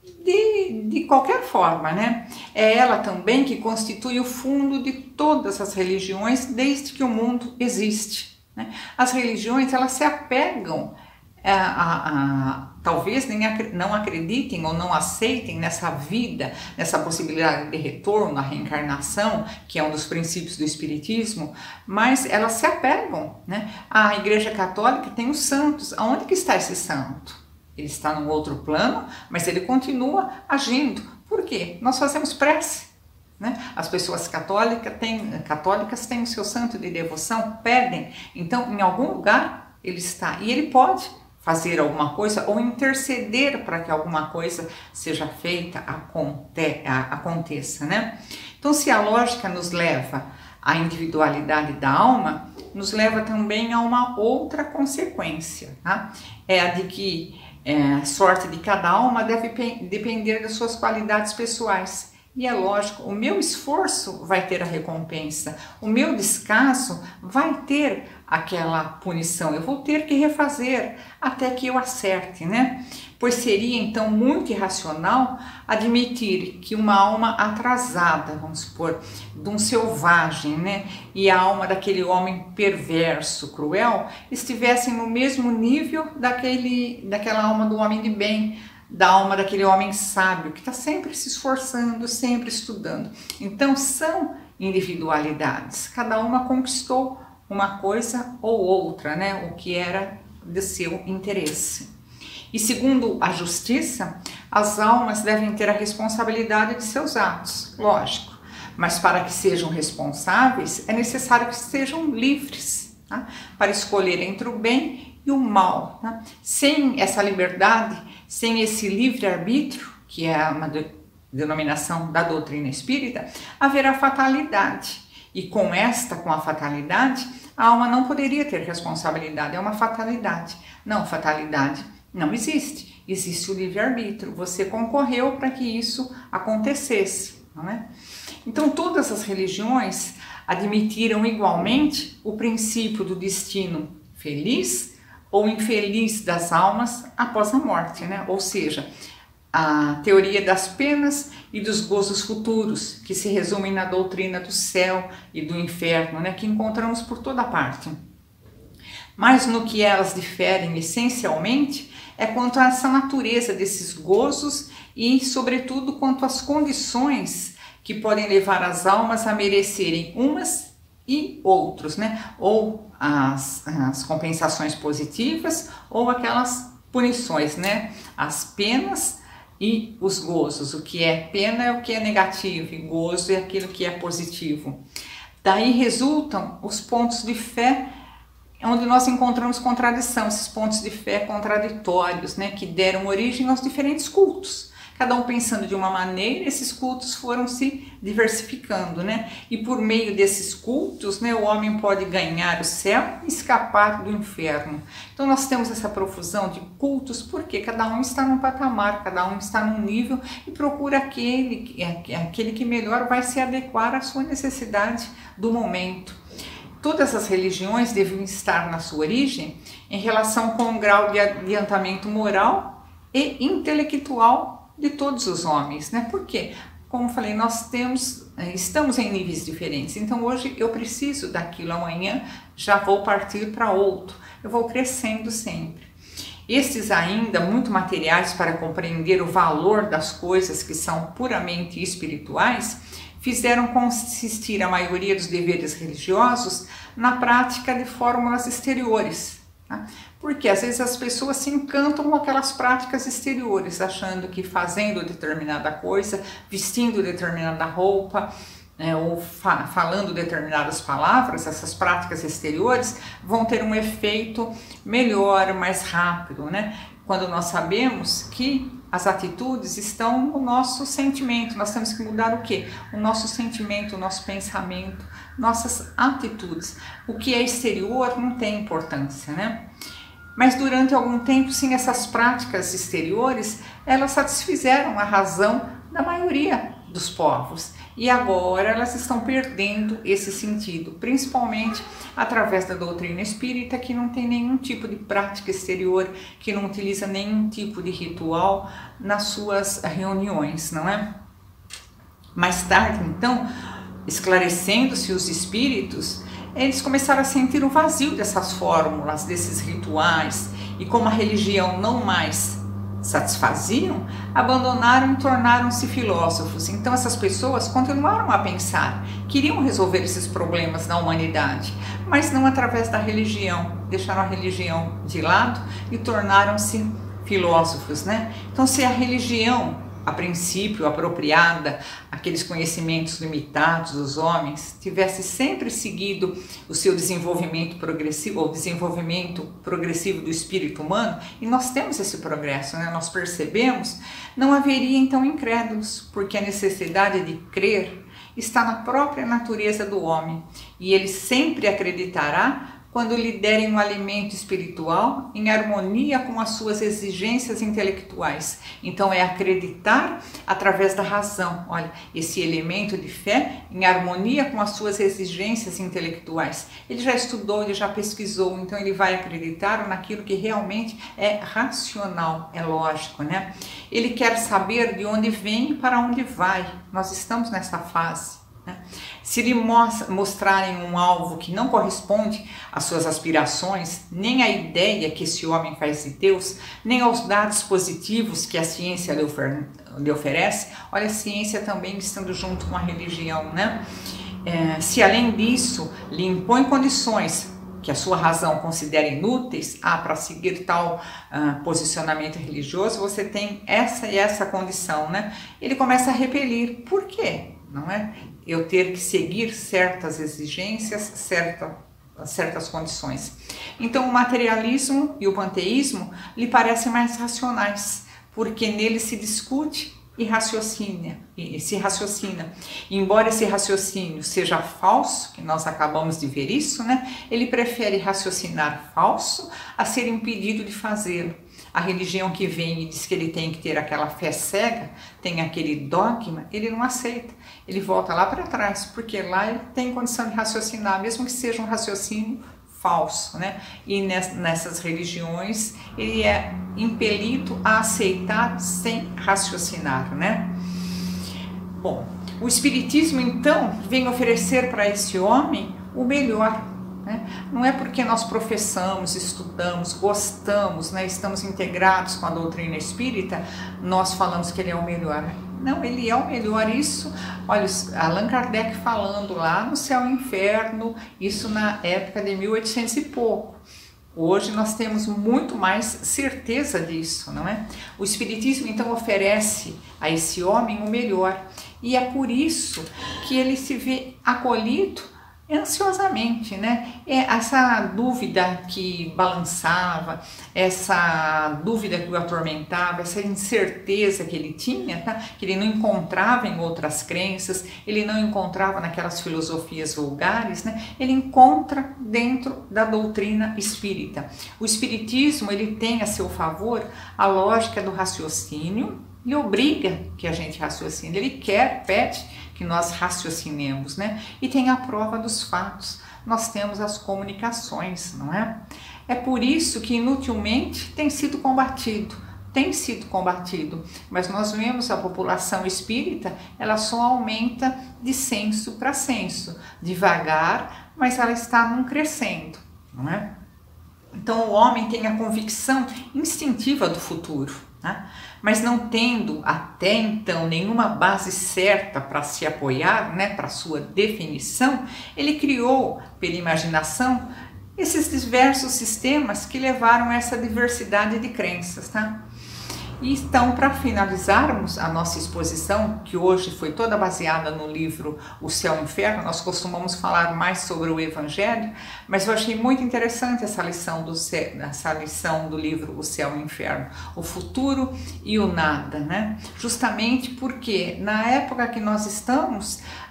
de, de qualquer forma, né? É ela também que constitui o fundo de todas as religiões desde que o mundo existe, né? As religiões, elas se apegam A, a, a, talvez nem ac não acreditem ou não aceitem nessa vida, nessa possibilidade de retorno, a reencarnação, que é um dos princípios do Espiritismo, mas elas se apegam, né? A Igreja Católica tem os santos. Aonde que está esse santo? Ele está num outro plano, mas ele continua agindo. Por quê? Nós fazemos prece, né? As pessoas católicas têm, católicas têm o seu santo de devoção, pedem. Então, em algum lugar ele está e ele pode fazer alguma coisa ou interceder para que alguma coisa seja feita, aconte, aconteça, né? Então, se a lógica nos leva à individualidade da alma, nos leva também a uma outra consequência, tá? É a de que é, a sorte de cada alma deve depender das suas qualidades pessoais. E é lógico, o meu esforço vai ter a recompensa, o meu descaso vai ter aquela punição, eu vou ter que refazer até que eu acerte, né? Pois seria então muito irracional admitir que uma alma atrasada, vamos supor, de um selvagem, né, e a alma daquele homem perverso, cruel, estivessem no mesmo nível daquele, daquela alma do homem de bem, da alma daquele homem sábio, que está sempre se esforçando, sempre estudando. Então são individualidades, cada uma conquistou uma coisa ou outra, né, o que era de seu interesse. E segundo a justiça, as almas devem ter a responsabilidade de seus atos, lógico, mas para que sejam responsáveis é necessário que sejam livres, tá? Para escolher entre o bem e o mal, tá? Sem essa liberdade, sem esse livre-arbítrio, que é uma de, denominação da doutrina espírita, haverá fatalidade. E com esta, com a fatalidade, a alma não poderia ter responsabilidade, é uma fatalidade. Não, fatalidade não existe, existe o livre-arbítrio. Você concorreu para que isso acontecesse, não é? Então todas as religiões admitiram igualmente o princípio do destino feliz ou infeliz das almas após a morte, né? Ou seja, a teoria das penas e dos gozos futuros, que se resumem na doutrina do céu e do inferno, né? Que encontramos por toda parte. Mas no que elas diferem essencialmente é quanto a essa natureza desses gozos e, sobretudo, quanto às condições que podem levar as almas a merecerem umas e outros, né? Ou as, as compensações positivas ou aquelas punições, né? As penas e os gozos. O que é pena é o que é negativo e gozo é aquilo que é positivo. Daí resultam os pontos de fé, onde nós encontramos contradição, esses pontos de fé contraditórios, né, que deram origem aos diferentes cultos. Cada um pensando de uma maneira, esses cultos foram se diversificando, né? E por meio desses cultos, né, o homem pode ganhar o céu e escapar do inferno. Então nós temos essa profusão de cultos porque cada um está num patamar, cada um está num nível e procura aquele, aquele que melhor vai se adequar à sua necessidade do momento. Todas as religiões devem estar na sua origem em relação com o grau de adiantamento moral e intelectual de todos os homens, né? Porque, como falei, nós temos, estamos em níveis diferentes. Então hoje eu preciso daquilo, amanhã já vou partir para outro. Eu vou crescendo sempre. Estes ainda muito materiais para compreender o valor das coisas que são puramente espirituais, fizeram consistir a maioria dos deveres religiosos na prática de fórmulas exteriores, tá? Porque às vezes as pessoas se encantam com aquelas práticas exteriores, achando que fazendo determinada coisa, vestindo determinada roupa, né, ou fa falando determinadas palavras, essas práticas exteriores vão ter um efeito melhor, mais rápido, né? Quando nós sabemos que as atitudes estão no nosso sentimento, nós temos que mudar o quê? O nosso sentimento, o nosso pensamento, nossas atitudes. O que é exterior não tem importância, né? Mas durante algum tempo, sim, essas práticas exteriores, elas satisfizeram a razão da maioria dos povos. E agora elas estão perdendo esse sentido, principalmente através da doutrina espírita, que não tem nenhum tipo de prática exterior, que não utiliza nenhum tipo de ritual nas suas reuniões, não é? Mais tarde, então, esclarecendo-se os espíritos, eles começaram a sentir o vazio dessas fórmulas, desses rituais, e como a religião não mais satisfaziam, abandonaram e tornaram-se filósofos. Então essas pessoas continuaram a pensar, queriam resolver esses problemas na humanidade, mas não através da religião, deixaram a religião de lado e tornaram-se filósofos, né? Então, se a religião, a princípio apropriada, aqueles conhecimentos limitados dos homens, tivesse sempre seguido o seu desenvolvimento progressivo, ou desenvolvimento progressivo do espírito humano, e nós temos esse progresso, né? Nós percebemos, não haveria então incrédulos, porque a necessidade de crer está na própria natureza do homem, e ele sempre acreditará quando lhe derem um alimento espiritual em harmonia com as suas exigências intelectuais. Então é acreditar através da razão. Olha, esse elemento de fé em harmonia com as suas exigências intelectuais. Ele já estudou, ele já pesquisou, então ele vai acreditar naquilo que realmente é racional, é lógico, né? Ele quer saber de onde vem e para onde vai. Nós estamos nessa fase. Se lhe mostrarem um alvo que não corresponde às suas aspirações, nem à ideia que esse homem faz de Deus, nem aos dados positivos que a ciência lhe, ofer lhe oferece, olha, a ciência também estando junto com a religião, né? É, se além disso lhe impõe condições que a sua razão considera inúteis, ah, para seguir tal uh, posicionamento religioso, você tem essa e essa condição, né? Ele começa a repelir. Por quê? Não é? Eu ter que seguir certas exigências, certa, certas condições. Então o materialismo e o panteísmo lhe parecem mais racionais, porque nele se discute e raciocina, e se raciocina. E embora esse raciocínio seja falso, que nós acabamos de ver isso, né? Ele prefere raciocinar falso a ser impedido de fazê-lo. A religião que vem e diz que ele tem que ter aquela fé cega, tem aquele dogma, ele não aceita. Ele volta lá para trás, porque lá ele tem condição de raciocinar, mesmo que seja um raciocínio falso, né? E nessas religiões ele é impelido a aceitar sem raciocinar, né? Bom, o Espiritismo então vem oferecer para esse homem o melhor. Né? Não é porque nós professamos, estudamos, gostamos, né, estamos integrados com a doutrina espírita, nós falamos que ele é o melhor. Não, ele é o melhor. Isso, olha, Allan Kardec falando lá no Céu e Inferno, isso na época de mil e oitocentos e pouco. Hoje nós temos muito mais certeza disso, não é? O Espiritismo então oferece a esse homem o melhor, e é por isso que ele se vê acolhido ansiosamente, né? É essa dúvida que balançava, essa dúvida que o atormentava, essa incerteza que ele tinha, tá? Que ele não encontrava em outras crenças, ele não encontrava naquelas filosofias vulgares, né? Ele encontra dentro da doutrina espírita. O espiritismo, ele tem a seu favor a lógica do raciocínio e obriga que a gente raciocine. Ele quer, pede que nós raciocinemos, né? E tem a prova dos fatos. Nós temos as comunicações, não é? É por isso que inutilmente tem sido combatido, tem sido combatido, mas nós vemos a população espírita, ela só aumenta de censo para censo, devagar, mas ela está num crescendo, não é? Então o homem tem a convicção instintiva do futuro, né? Mas não tendo até então nenhuma base certa para se apoiar, né, para sua definição, ele criou pela imaginação esses diversos sistemas que levaram a essa diversidade de crenças, tá? E então, para finalizarmos a nossa exposição, que hoje foi toda baseada no livro O Céu e o Inferno, nós costumamos falar mais sobre o Evangelho, mas eu achei muito interessante essa lição do, essa lição do livro O Céu e o Inferno, o futuro e o nada, né? Justamente porque na época que nós estamos,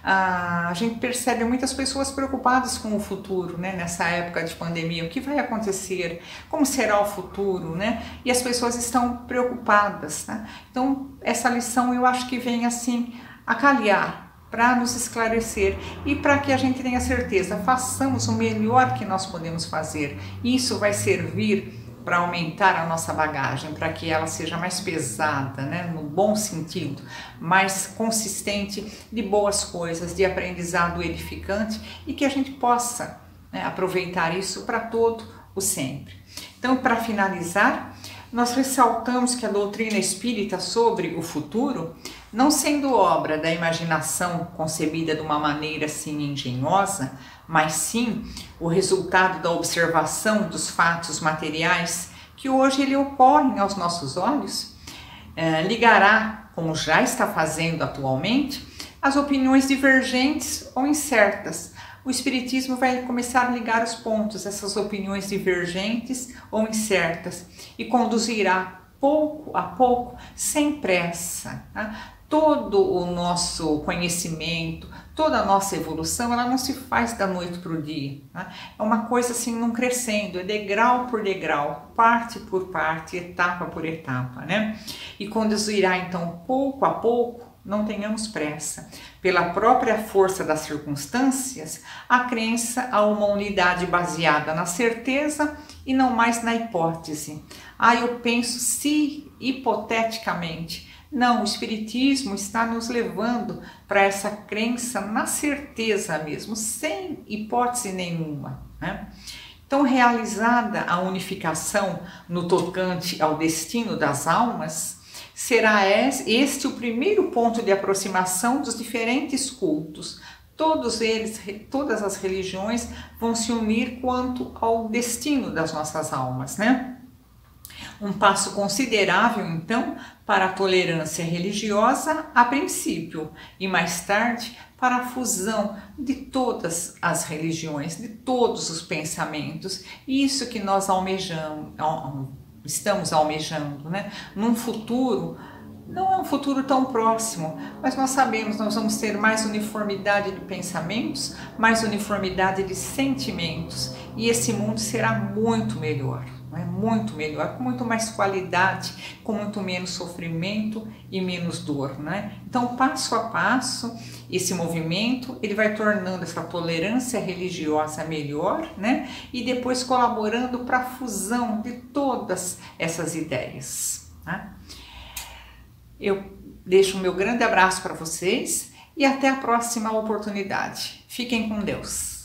a gente percebe muitas pessoas preocupadas com o futuro, né? Nessa época de pandemia, o que vai acontecer, como será o futuro, né? E as pessoas estão preocupadas, né? Então, essa lição eu acho que vem assim a calhar, para nos esclarecer e para que a gente tenha certeza, façamos o melhor que nós podemos fazer. Isso vai servir para aumentar a nossa bagagem, para que ela seja mais pesada, né, no bom sentido, mais consistente de boas coisas, de aprendizado edificante e que a gente possa, né, aproveitar isso para todo o sempre. Então, para finalizar, nós ressaltamos que a doutrina espírita sobre o futuro, não sendo obra da imaginação concebida de uma maneira assim engenhosa, mas sim o resultado da observação dos fatos materiais que hoje ele ocorrem aos nossos olhos, eh, ligará, como já está fazendo atualmente, as opiniões divergentes ou incertas. O Espiritismo vai começar a ligar os pontos, essas opiniões divergentes ou incertas, e conduzirá pouco a pouco, sem pressa, tá? Todo o nosso conhecimento, toda a nossa evolução, ela não se faz da noite para o dia, tá? É uma coisa assim, não crescendo, é degrau por degrau, parte por parte, etapa por etapa, né? E conduzirá então pouco a pouco, não tenhamos pressa, pela própria força das circunstâncias, a crença a uma unidade baseada na certeza e não mais na hipótese. Ah, eu penso se hipoteticamente. Não, o Espiritismo está nos levando para essa crença na certeza mesmo, sem hipótese nenhuma, né? Então, realizada a unificação no tocante ao destino das almas, será este o primeiro ponto de aproximação dos diferentes cultos. Todos eles, todas as religiões vão se unir quanto ao destino das nossas almas, né? Um passo considerável, então, para a tolerância religiosa a princípio e mais tarde para a fusão de todas as religiões, de todos os pensamentos. Isso que nós almejamos, estamos almejando, né? Num futuro, não é um futuro tão próximo, mas nós sabemos, nós vamos ter mais uniformidade de pensamentos, mais uniformidade de sentimentos, e esse mundo será muito melhor. É muito melhor, com muito mais qualidade, com muito menos sofrimento e menos dor, né? Então, passo a passo, esse movimento, ele vai tornando essa tolerância religiosa melhor, né? E depois colaborando para a fusão de todas essas ideias, né? Eu deixo o meu grande abraço para vocês e até a próxima oportunidade. Fiquem com Deus.